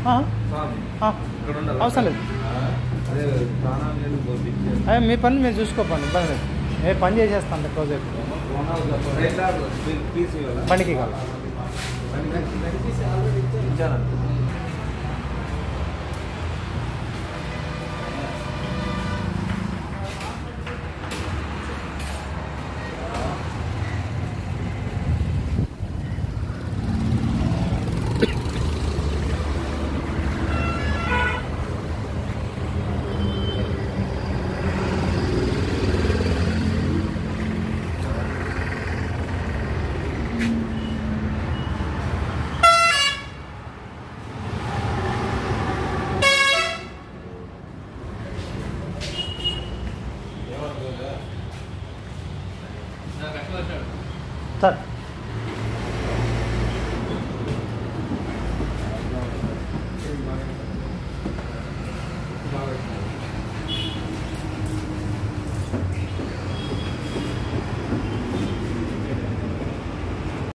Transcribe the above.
అవసరం లేదు. అదే మీ పని మీరు చూసుకోకండి, ఇబ్బంది లేదు. నేను పని చేసేస్తాను క్లోజ్ అయిపోయి బండికి కాదు. సార్